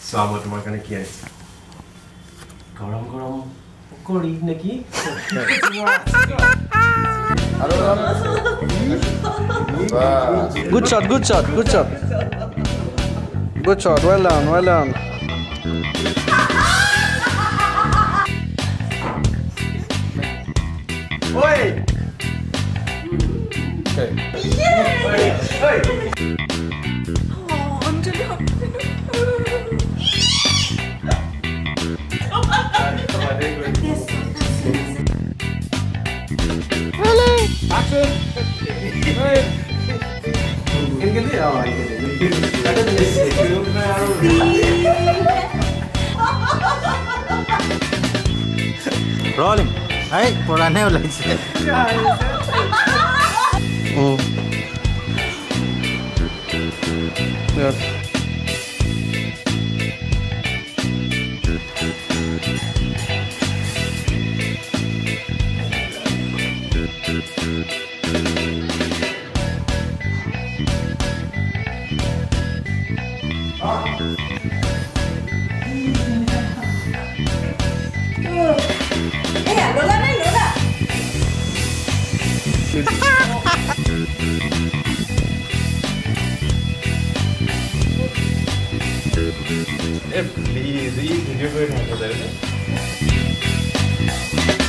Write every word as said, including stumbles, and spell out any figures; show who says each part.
Speaker 1: চোৱা মই তোমাৰ কাৰণে কি আনিছো গৰম গৰম পকৰি নেকি
Speaker 2: Good shot, good shot, good shot. Good shot, well done, well done.
Speaker 1: Oi!
Speaker 2: Okay.
Speaker 1: Oi! Oi!
Speaker 3: Oh, until you
Speaker 2: Really? Action! Hey!
Speaker 4: Rolling. Hey, पुराने वाला से.
Speaker 2: Mm. Yes.
Speaker 3: Eh, Lola naik Lola.
Speaker 1: Eh, please, this video going on.